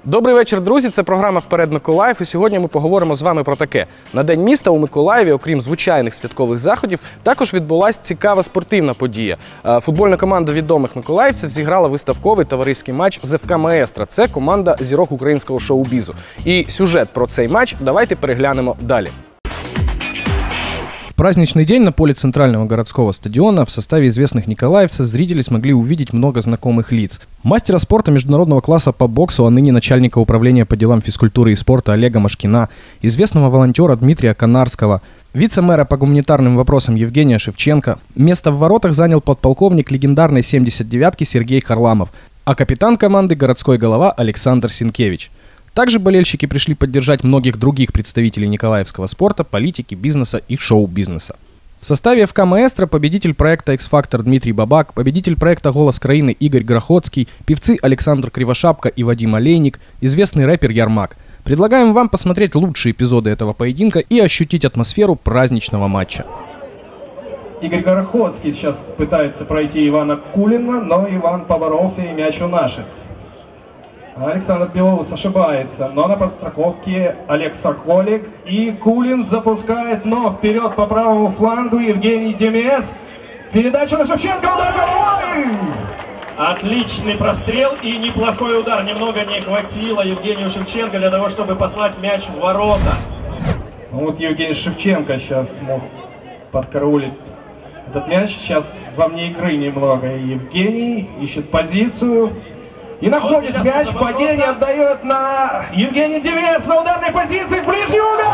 Добрий вечір, друзі. Це програма «Вперед Миколаїв». І сьогодні ми поговоримо з вами про таке. На День міста у Миколаєві, окрім звичайних святкових заходів, також відбулася цікава спортивна подія. Футбольна команда відомих миколаївців зіграла виставковий товариський матч з ФК «Маестро». Це команда зірок українського шоу-бізу. І сюжет про цей матч давайте переглянемо далі. В праздничный день на поле Центрального городского стадиона в составе известных николаевцев зрители смогли увидеть много знакомых лиц. Мастера спорта международного класса по боксу, а ныне начальника управления по делам физкультуры и спорта Олега Машкина, известного волонтера Дмитрия Канарского, вице-мэра по гуманитарным вопросам Евгения Шевченко. Место в воротах занял подполковник легендарной 79-ки Сергей Харламов, а капитан команды – городской голова Александр Синкевич. Также болельщики пришли поддержать многих других представителей николаевского спорта, политики, бизнеса и шоу-бизнеса. В составе ФК «Маэстро» победитель проекта «X-Factor» Дмитрий Бабак, победитель проекта «Голос краины» Игорь Грохотский, певцы Александр Кривошапка и Вадим Олейник, известный рэпер Ярмак. Предлагаем вам посмотреть лучшие эпизоды этого поединка и ощутить атмосферу праздничного матча. Игорь Грохотский сейчас пытается пройти Ивана Кулина, но Иван поборолся и мяч у наших. Александр Белоус ошибается, но на подстраховке Олег Соколик. И Кулин запускает, но вперед по правому флангу Евгений Демец. Передача на Шевченко, удар головой! Отличный прострел и неплохой удар. Немного не хватило Евгению Шевченко для того, чтобы послать мяч в ворота. Вот Евгений Шевченко сейчас смог подкараулить этот мяч. Сейчас во вне игры немного. Евгений ищет позицию. И находит мяч, падение отдает на Евгений Демец на ударной позиции в ближний угол.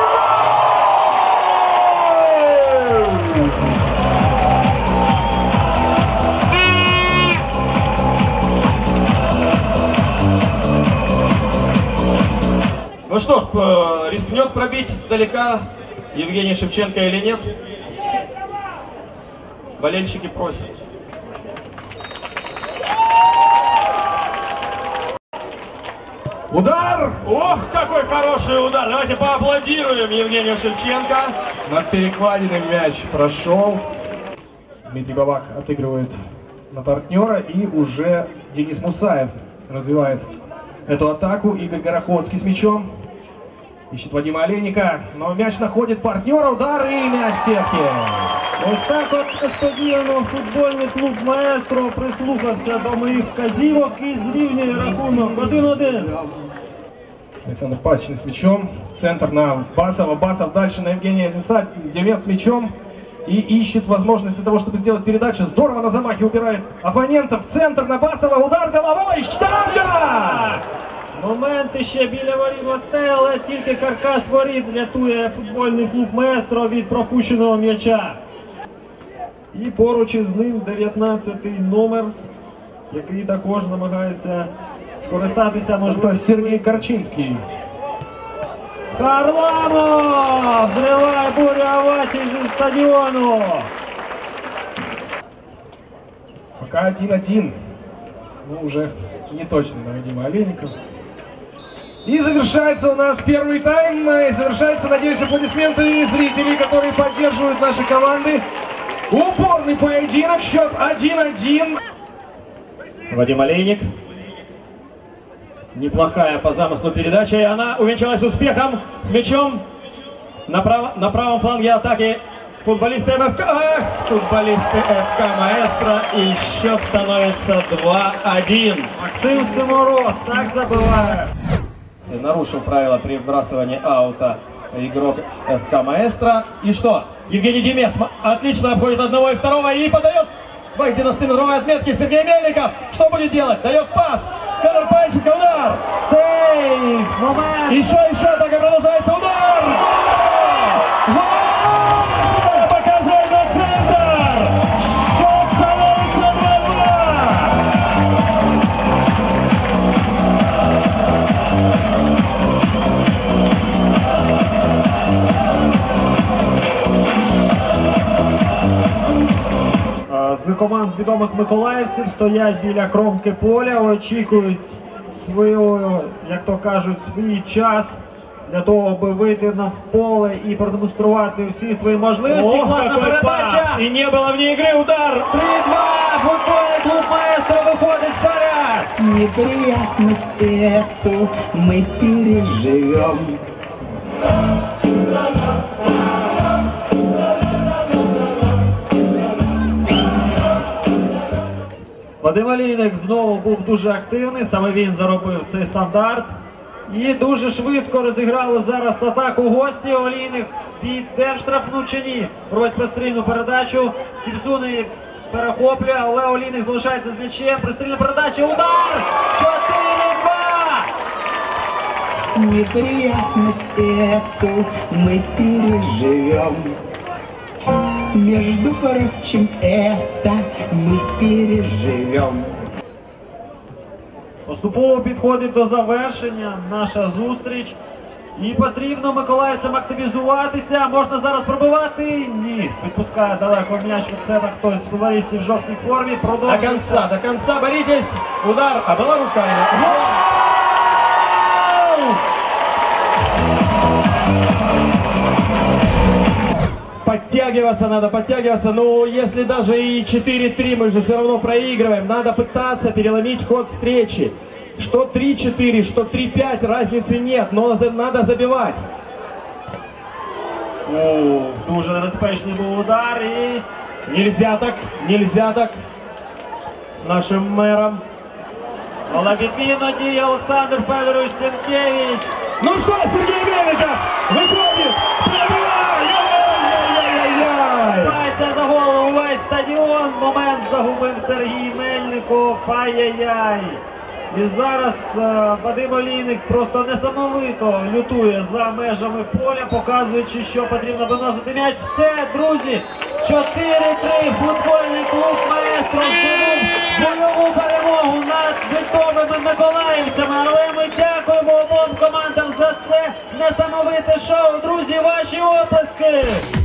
Ну что ж, рискнет пробить издалека Евгений Шевченко или нет? Болельщики просят. Удар! Ох, какой хороший удар! Давайте поаплодируем Евгению Шевченко. Над перекладиной мяч прошел. Дмитрий Бабак отыгрывает на партнера. И уже Денис Мусаев развивает эту атаку. Игорь Горохотский с мячом. Ищет Вадима Олейника. Но мяч находит партнера. Удар и мяч в сетке. Ось так от несподівано футбольний клуб «Маестро» прислухався до моїх вказівок і зрівнює рахунок 1-1. Александр Пасечный с мячом. Центр на Басова. Басов дальше на Евгения Демца. Демец с мячом. И ищет возможность для того, чтобы сделать передачу. Здорово на замахе убирает оппонентов. Центр на Басова. Удар головой. Штанга! Моменти ще біля воріт гостей, але тільки каркас воріт рятує футбольний клуб «Маестро» від пропущеного м'яча. І поруч із ним 19-й номер, який також намагається скористатися можливістю. Сергей Корчинский. Харламов зриває бурю овацій зі стадіону. Пока 1-1. Ну, уже не точно на Вадима Олейника. И завершается у нас первый тайм. И завершается, надеюсь, аплодисменты зрителей, которые поддерживают наши команды. Упорный поединок, счет 1-1. Вадим Олейник. Неплохая по замыслу передача, и она увенчалась успехом с мячом на правом фланге атаки. Футболисты ФК «Маэстро», и счет становится 2-1. Максим Симороз так забиває. Нарушил правила при вбрасывании аута игрок ФК «Маэстро». И что? Евгений Демец отлично обходит одного и второго и подает в 90-метровой отметке Сергей Мельников. Что будет делать? Дает пас. Федор Панченко, удар. Сейв! Момент! Еще атака продолжается. Удар! Показывает на центр. Счет становится 2-2. З команд відомих миколаївців стоять біля кромки поля, очікують свою, як то кажуть, свій час для того, аби вийти на поле і продемонструвати всі свої можливості. Класна передача! И не было вне игры, удар! 3-2! Футбольний клуб «Маестро» виходить вперед! Неприятность эту мы переживем. Вадим Олійник знову був дуже активний, саме він заробив цей стандарт. І дуже швидко розіграли зараз атаку гості. Олійник піде в штрафну чи ні. Робить прострільну передачу. Кіпсуни перехоплює, але Олійник залишається з м'ячем. Прострільна передача, удар! 4-2! Неприятность эту мы переживем. Между прочим, это мы переживем. Поступово підходить до завершення наша зустріч. І потрібно миколаївцям активізуватися. Можна зараз пробивати? Ні. Відпускає далеко м'яч від себе хтось з футболістів в жовтій формі. Продовжується. До конца боритесь. Удар, а была рука. Подтягиваться надо, подтягиваться. Но если даже и 4-3 мы же все равно проигрываем. Надо пытаться переломить ход встречи. Что 3-4, что 3-5, разницы нет. Но надо забивать. Дуже небезпечний був удар і... Нельзя так. С нашим мэром. Але відмінно діє Олександр Федорович Сенкевич. Ну что, Сергей Мельников выходит, пробивает! Бається за голову весь стадіон. Момент загубив Сергій Мельников. Ай-яй-яй. І зараз Вадим Олійник просто несамовито лютує за межами поля, показуючи, що потрібно виносити м'яч. Все, друзі, 4-3. Футбольний клуб «Маестро» здобув бойову перемогу над відомими миколаївцями. Але ми дякуємо обом командам за це несамовите шоу. Друзі, ваші оплески!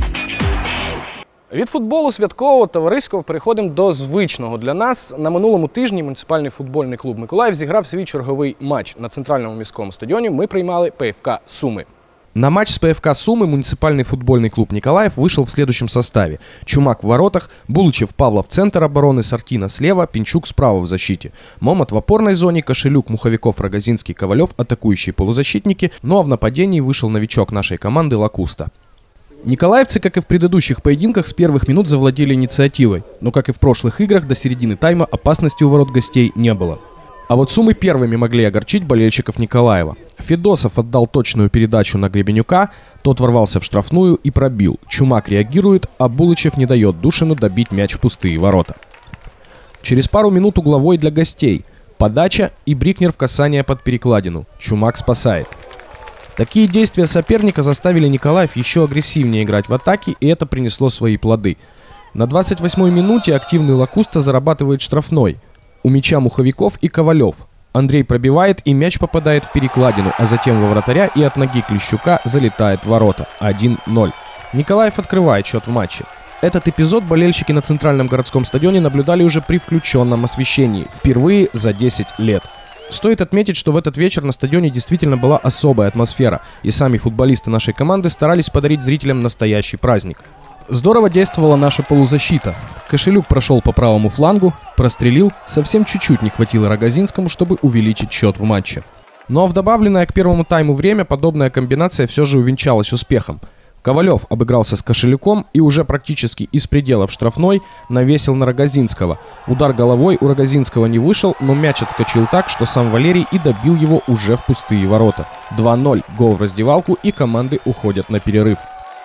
Від футболу святкового товариського переходимо до звичного для нас. На минулому тижні муніципальний футбольний клуб «Миколаїв» зіграв свій черговий матч. На центральному міському стадіоні ми приймали ПФК «Суми». На матч с ПФК «Сумы» муниципальный футбольный клуб «Николаев» вышел в следующем составе. Чумак в воротах, Булычев Павлов центр обороны, Сартина слева, Пинчук справа в защите. Момот в опорной зоне, Кошелюк, Муховиков, Рогозинский, Ковалев атакующие полузащитники, ну а в нападении вышел новичок нашей команды Лакуста. Николаевцы, как и в предыдущих поединках, с первых минут завладели инициативой, но, как и в прошлых играх, до середины тайма опасности у ворот гостей не было. А вот Сумы первыми могли огорчить болельщиков Николаева. Федосов отдал точную передачу на Гребенюка, тот ворвался в штрафную и пробил. Чумак реагирует, а Булычев не дает Душину добить мяч в пустые ворота. Через пару минут угловой для гостей. Подача и Брикнер в касание под перекладину. Чумак спасает. Такие действия соперника заставили Николаев еще агрессивнее играть в атаке, и это принесло свои плоды. На 28-й минуте активный Лакуста зарабатывает штрафной. У мяча Муховиков и Ковалев. Андрей пробивает, и мяч попадает в перекладину, а затем во вратаря и от ноги Клещука залетает в ворота. 1-0. Николаев открывает счет в матче. Этот эпизод болельщики на центральном городском стадионе наблюдали уже при включенном освещении. Впервые за 10 лет. Стоит отметить, что в этот вечер на стадионе действительно была особая атмосфера, и сами футболисты нашей команды старались подарить зрителям настоящий праздник. Здорово действовала наша полузащита. Кошелюк прошел по правому флангу, прострелил, совсем чуть-чуть не хватило Рогозинскому, чтобы увеличить счет в матче. Ну а в добавленное к первому тайму время подобная комбинация все же увенчалась успехом. Ковалев обыгрался с Кошелюком и уже практически из пределов штрафной навесил на Рогозинского. Удар головой у Рогозинского не вышел, но мяч отскочил так, что сам Валерий и добил его уже в пустые ворота. 2-0, гол в раздевалку, и команды уходят на перерыв.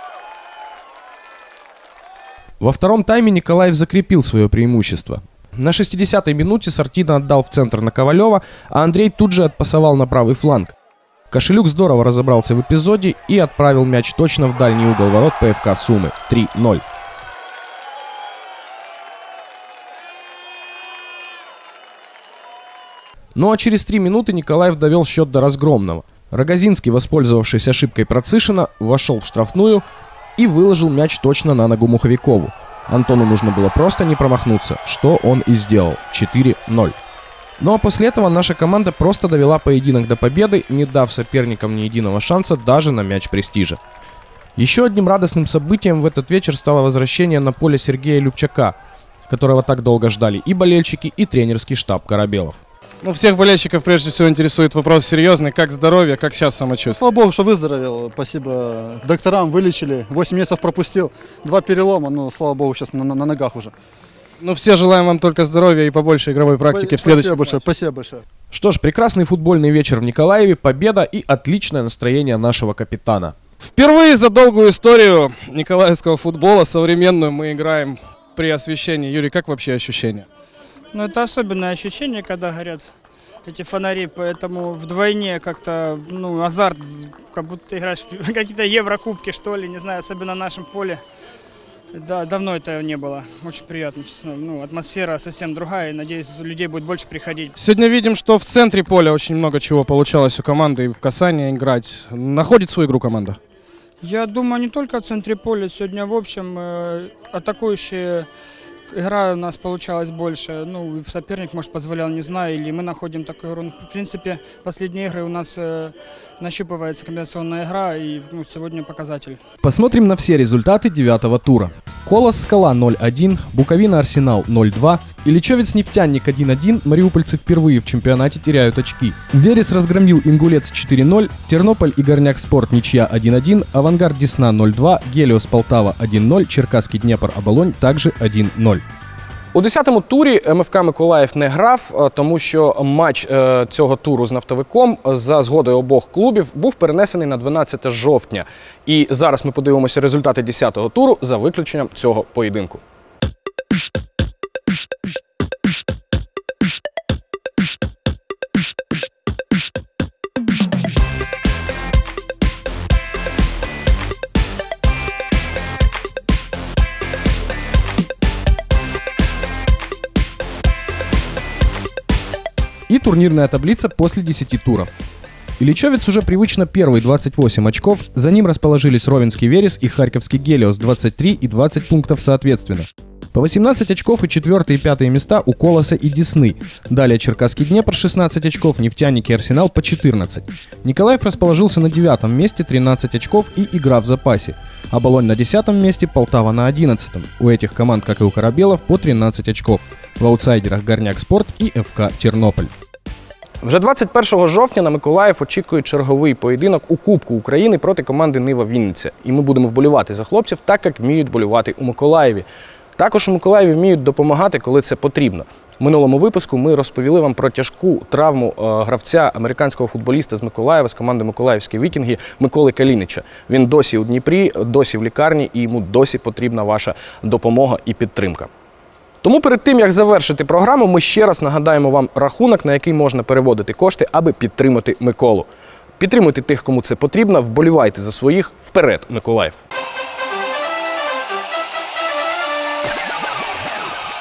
Во втором тайме Николаев закрепил свое преимущество. На 60-й минуте Сартина отдал в центр на Ковалева, а Андрей тут же отпасовал на правый фланг. Кошелюк здорово разобрался в эпизоде и отправил мяч точно в дальний угол ворот ПФК «Сумы». 3-0. Ну а через 3 минуты Николаев довел счет до разгромного. Рогозинский, воспользовавшись ошибкой Процишина, вошел в штрафную и выложил мяч точно на ногу Муховикову. Антону нужно было просто не промахнуться, что он и сделал. 4-0. Ну а после этого наша команда просто довела поединок до победы, не дав соперникам ни единого шанса даже на мяч престижа. Еще одним радостным событием в этот вечер стало возвращение на поле Сергея Любчака, которого так долго ждали и болельщики, и тренерский штаб Корабелов. Ну, всех болельщиков прежде всего интересует вопрос серьезный, как здоровье, как сейчас самочувствие? Слава богу, что выздоровел. Спасибо докторам, вылечили. 8 месяцев пропустил, 2 перелома, но слава богу, сейчас на ногах уже. Ну, все желаем вам только здоровья и побольше игровой практики в следующем матче. Спасибо большое. Что ж, прекрасный футбольный вечер в Николаеве, победа и отличное настроение нашего капитана. Впервые за долгую историю николаевского футбола современную мы играем при освещении. Юрий, как вообще ощущения? Ну, это особенное ощущение, когда горят эти фонари, поэтому вдвойне как-то, ну, азарт, как будто ты играешь в какие-то еврокубки, что ли, не знаю, особенно на нашем поле. Да, давно это не было, очень приятно. Ну, атмосфера совсем другая, и, надеюсь, людей будет больше приходить. Сегодня видим, что в центре поля очень много чего получалось у команды, и в касание играть. Находит свою игру команда? Я думаю, не только в центре поля, сегодня, в общем, атакующие... Игра у нас получалась больше, ну, соперник, может, позволял, не знаю, или мы находим такую игру. В принципе, последние игры у нас нащупывается комбинационная игра, и ну, сегодня показатель. Посмотрим на все результаты 9-го тура. Колос-Скала 0-1, Буковина-Арсенал 0-2, Ильичевец-Нефтяник 1-1, мариупольцы впервые в чемпионате теряют очки. Верес разгромил Ингулец 4-0, Тернополь и Горняк-Спорт ничья 1-1, Авангард Десна 0-2, Гелиос Полтава 1-0, Черкаський Дніпр Оболонь также 1-0. У 10-му турі МФК Миколаїв не грав, тому що матч цього туру з нафтовиком за згодою обох клубів був перенесений на 12 жовтня. І зараз ми подивимося результати 10-го туру за виключенням цього поєдинку. И турнирная таблица после 10 туров. Ильичевец уже привычно первый, 28 очков, за ним расположились Ровенский Верес и Харьковский Гелиос 23 и 20 пунктов соответственно. По 18 очков и 4 и 5 места у Колоса и Десны. Далее Черкасский Днепр 16 очков, Нефтяник и Арсенал по 14. Николаев расположился на 9 месте 13 очков и игра в запасе. Оболонь на 10 месте, Полтава на 11. У этих команд, как и у Корабелов, по 13 очков. В аутсайдерах Горняк-Спорт и ФК Тернополь. Вже 21 жовтня на Миколаїв очікує черговий поєдинок у Кубку України проти команди Нива Вінниця. І ми будемо вболівати за хлопців так, як вміють вболівати у Миколаєві. Також у Миколаєві вміють допомагати, коли це потрібно. В минулому випуску ми розповіли вам про тяжку травму гравця, американського футболіста з Миколаєва, з команди «Миколаївські Вікінги» Миколи Калініча. Він досі у Дніпрі, досі в лікарні і йому досі потрібна ваша допомога і підтримка. Тому перед тим, як завершити програму, ми ще раз нагадаємо вам рахунок, на який можна переводити кошти, аби підтримати Миколу. Підтримуйте тих, кому це потрібно, вболівайте за своїх. Вперед, Миколаїв!